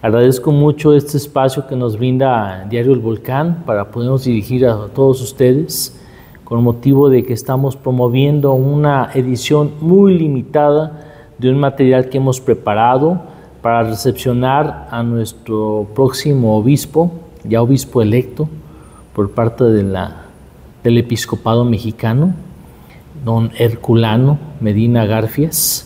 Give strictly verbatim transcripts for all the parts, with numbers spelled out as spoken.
Agradezco mucho este espacio que nos brinda Diario El Volcán para podernos dirigir a todos ustedes con motivo de que estamos promoviendo una edición muy limitada de un material que hemos preparado para recepcionar a nuestro próximo obispo, ya obispo electo por parte de la, del episcopado mexicano, don Herculano Medina Garfias,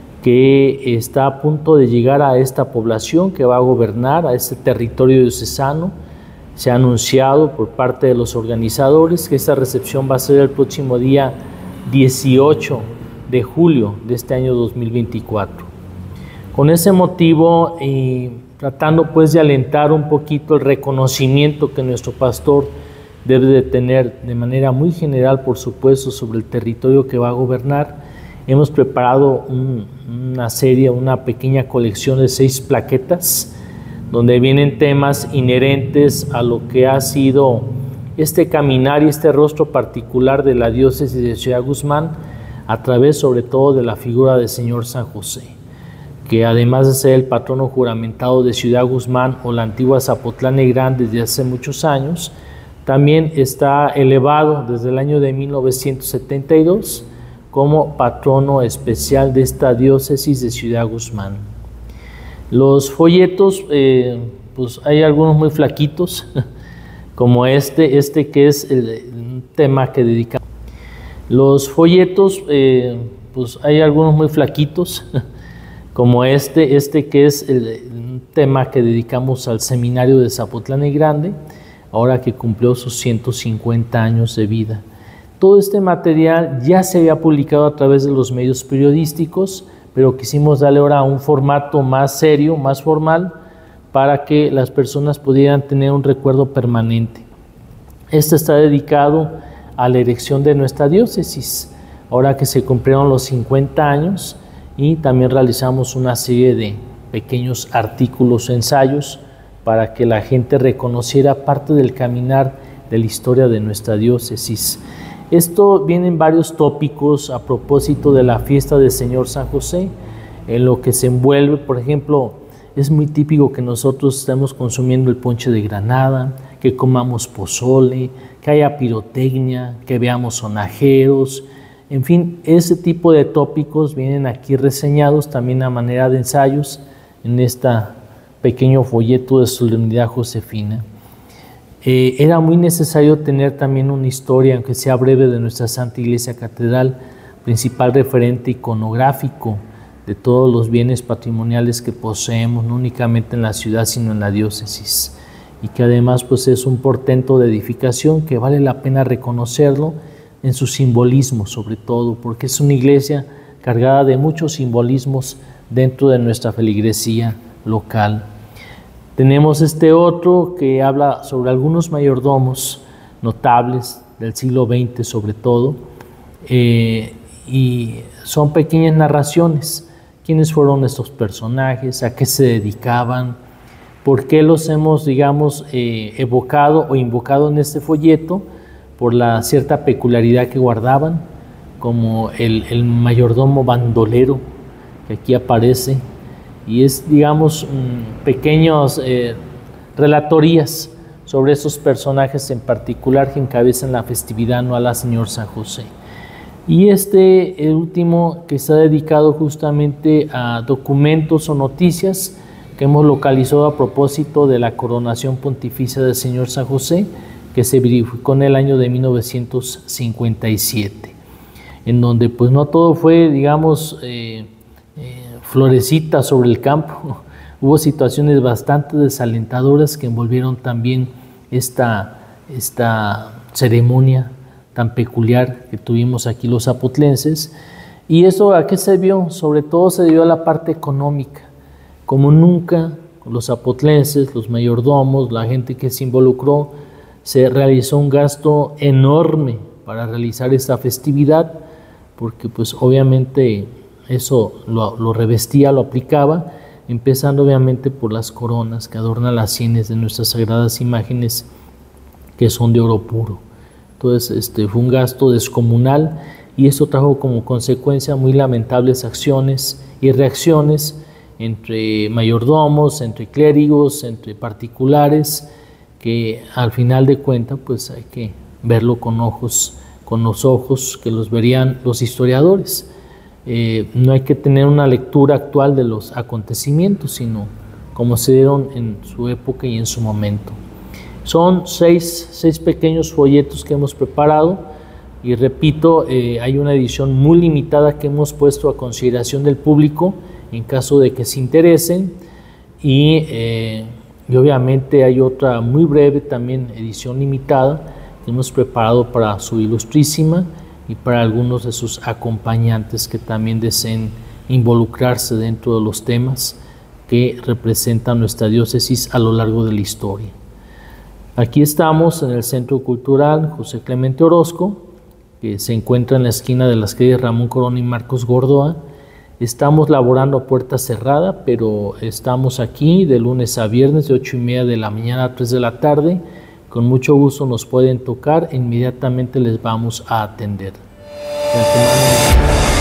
que está a punto de llegar a esta población que va a gobernar, a este territorio diocesano. Se ha anunciado por parte de los organizadores que esta recepción va a ser el próximo día dieciocho de julio de este año dos mil veinticuatro. Con ese motivo, eh, tratando pues de alentar un poquito el reconocimiento que nuestro pastor debe de tener de manera muy general, por supuesto, sobre el territorio que va a gobernar, hemos preparado un, una serie, una pequeña colección de seis plaquetas, donde vienen temas inherentes a lo que ha sido este caminar y este rostro particular de la diócesis de Ciudad Guzmán, a través sobre todo de la figura del Señor San José, que además de ser el patrono juramentado de Ciudad Guzmán o la antigua Zapotlán Negrán desde hace muchos años, también está elevado desde el año de mil novecientos setenta y dos como patrono especial de esta diócesis de Ciudad Guzmán. Los folletos, eh, pues hay algunos muy flaquitos, como este, este que es el, el tema que dedicamos. Los folletos, eh, pues hay algunos muy flaquitos, como este, este que es el, el tema que dedicamos al seminario de Zapotlán el Grande, ahora que cumplió sus ciento cincuenta años de vida. Todo este material ya se había publicado a través de los medios periodísticos, pero quisimos darle ahora un formato más serio, más formal, para que las personas pudieran tener un recuerdo permanente. Este está dedicado a la erección de nuestra diócesis, ahora que se cumplieron los cincuenta años, y también realizamos una serie de pequeños artículos, ensayos, para que la gente reconociera parte del caminar de la historia de nuestra diócesis. Esto viene en varios tópicos a propósito de la fiesta del Señor San José, en lo que se envuelve. Por ejemplo, es muy típico que nosotros estemos consumiendo el ponche de granada, que comamos pozole, que haya pirotecnia, que veamos sonajeros, en fin, ese tipo de tópicos vienen aquí reseñados también a manera de ensayos en este pequeño folleto de Solemnidad Josefina. Eh, era muy necesario tener también una historia, aunque sea breve, de nuestra Santa Iglesia Catedral, principal referente iconográfico de todos los bienes patrimoniales que poseemos, no únicamente en la ciudad, sino en la diócesis, y que además pues, es un portento de edificación que vale la pena reconocerlo en su simbolismo, sobre todo, porque es una iglesia cargada de muchos simbolismos dentro de nuestra feligresía local. Tenemos este otro que habla sobre algunos mayordomos notables del siglo veinte sobre todo, eh, y son pequeñas narraciones. ¿Quiénes fueron estos personajes? ¿A qué se dedicaban? ¿Por qué los hemos, digamos, eh, evocado o invocado en este folleto? Por la cierta peculiaridad que guardaban, como el, el mayordomo bandolero que aquí aparece, y es, digamos, pequeños eh, relatorías sobre esos personajes en particular que encabezan la festividad anual al Señor San José. Y este, el último, que está dedicado justamente a documentos o noticias que hemos localizado a propósito de la coronación pontificia del Señor San José, que se verificó en el año de mil novecientos cincuenta y siete, en donde pues no todo fue, digamos, eh, eh, florecita sobre el campo. Hubo situaciones bastante desalentadoras que envolvieron también esta, esta ceremonia tan peculiar que tuvimos aquí los zapotlenses. ¿Y eso a qué se vio? Sobre todo se dio a la parte económica. Como nunca, los zapotlenses, los mayordomos, la gente que se involucró, se realizó un gasto enorme para realizar esta festividad, porque pues obviamente eso lo, lo revestía, lo aplicaba, empezando obviamente por las coronas que adornan las sienes de nuestras sagradas imágenes, que son de oro puro. Entonces este, fue un gasto descomunal, y eso trajo como consecuencia muy lamentables acciones y reacciones entre mayordomos, entre clérigos, entre particulares, que al final de cuentas pues hay que verlo con ojos, con los ojos que los verían los historiadores. Eh, no hay que tener una lectura actual de los acontecimientos, sino como se dieron en su época y en su momento. Son seis, seis pequeños folletos que hemos preparado y repito, eh, hay una edición muy limitada que hemos puesto a consideración del público en caso de que se interesen y, eh, y obviamente hay otra muy breve también edición limitada que hemos preparado para su ilustrísima y para algunos de sus acompañantes que también deseen involucrarse dentro de los temas que representan nuestra diócesis a lo largo de la historia. Aquí estamos en el Centro Cultural José Clemente Orozco, que se encuentra en la esquina de las calles Ramón Corona y Marcos Gordoa. Estamos laborando a puerta cerrada, pero estamos aquí de lunes a viernes de ocho y media de la mañana a tres de la tarde. Con mucho gusto nos pueden tocar e inmediatamente les vamos a atender. De antemano,